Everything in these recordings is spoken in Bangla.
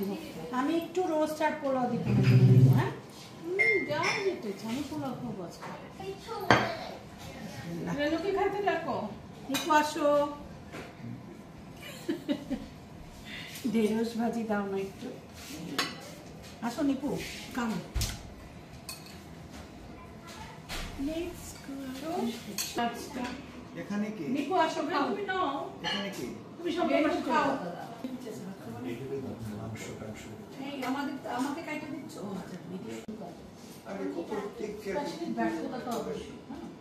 আমি একটু রোস্ট আর পোলাও দিতে হ্যাঁ যা যেতেছে আমি পোলাও খুব পছন্দ রেনুকে খাইতে ডাকো নিকু আসো ঢেঁড়স ভাজি দাও না একটু আসো নিপু কাম এখানে কি নিপু আসো খাও তুমি নাও এখানে কি তুমি সব খাও এই আমাকে কাইটা দিচ্ছ আচ্ছা ভিডিও আরে কত টেক কেয়ার ব্যর্থতা তো অবশ্যই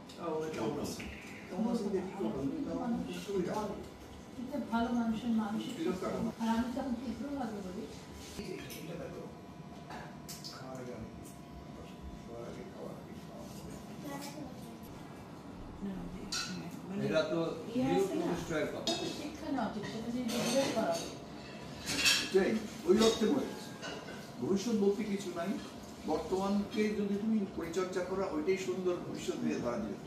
ভালো মানুষের মানুষের আর আমি তখন তীব্র ভাবে বলি এটা তো নিউট্রিশনের কথা শিক্ষা না ঠিক সেটা যে বিজনেস করা যাই ওই অর্থে বলেছে ভবিষ্যৎ বলতে কিছু নাই বর্তমানকে যদি তুমি পরিচর্যা করো ওইটাই সুন্দর ভবিষ্যৎ দিয়ে ধরা যেতে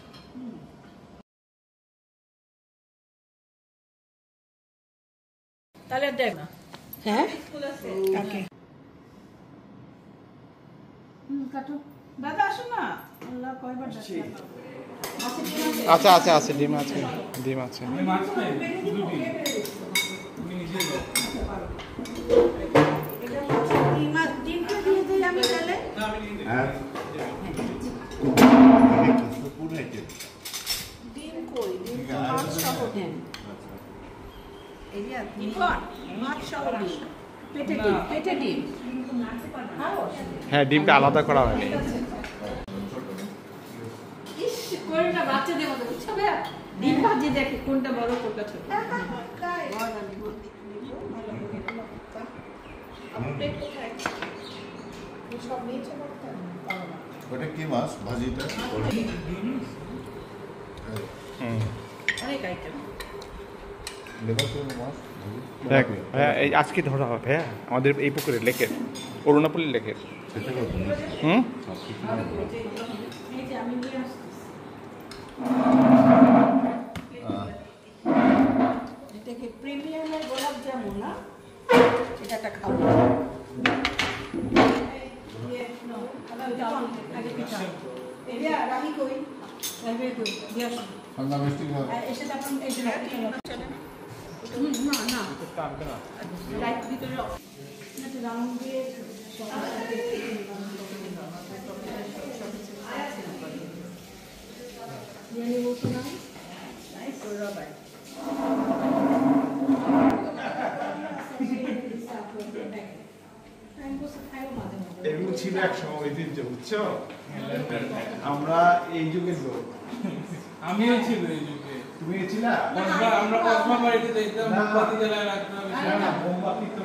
তাহলে দেখ না হ্যাঁ কাকে কাটো দাদা আসো না আল্লাহ কয়বার ডাকছি আচ্ছা আচ্ছা আছে ডিম আছে ডিম আছে ডিমটা দিয়ে দিই আমি তাহলে ডিম কই ডিম মাছ সহ দেন মাছ সহ ডিম পেটে ডিম হ্যাঁ ডিমটা আলাদা করা হয় কোনটা বাচ্চাদের মতো বুঝছো ভাইয়া ডিম ভাজি দেখে কোনটা বড় কোনটা ছোট ওটা কি মাছ ভাজিটা অনেক আইটেম দেখ ভাইয়া এই আজকে ধরা হবে ভাইয়া আমাদের এই পুকুরের লেকের অরুণাপল্লী লেকের হুম এটাকে প্রিমিয়ামের গোলাপ জামুন না এটা একটা খাবো আগে পিঠা এটা রাখি কই রাখি কই দিয়া ঠান্ডা মিষ্টি এসে তখন এই যে না না রাইট ভিতরে না তো রাউন্ড দিয়ে Yani বলতো না নাইস রবাই এগুলো ছিল এক সময় ঐতিহ্য বুঝছো আমরা এই যুগের লোক আমিও ছিল এই যুগে তুমি ছিলা আমরা কসমা বাড়িতে যাইতাম মোমবাতি জ্বালায় রাখতাম না মোমবাতি তো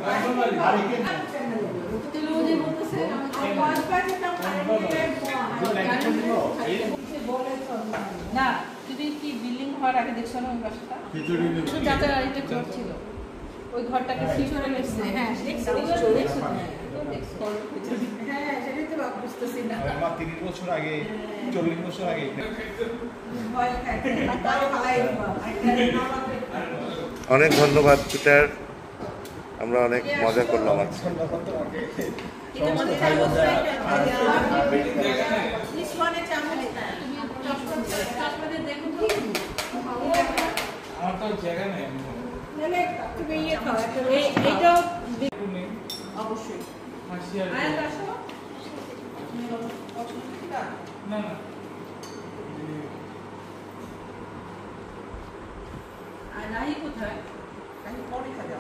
না তুমি কি বিল্ডিং হওয়ার আগে দেখছো না ওই বাসাটা যাতে আরেকটা ঘর ছিল ওই ঘরটাকে শিফট করে নিচ্ছে হ্যাঁ হ্যাঁ সেটাই তো বুঝতেছি না 30 বছর আগে 40 বছর আগে অনেক ধন্যবাদ পিটার আমরা অনেক মজা করলাম আজকে আমার তো জায়গা নেই অবশ্যই না না আর রাহি কোথায় রাহি পরে খাবে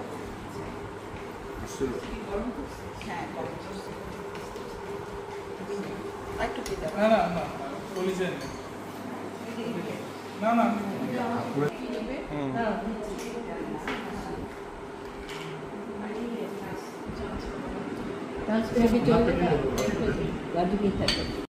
হ্যাঁ না না না পুলিশে না না That's very good. What do we think?